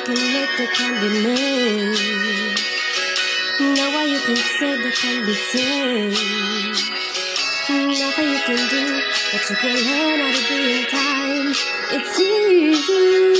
connected can be made. Now what you can say that can be said. Nothing you can do, but you can learn how to be in time. It's easy.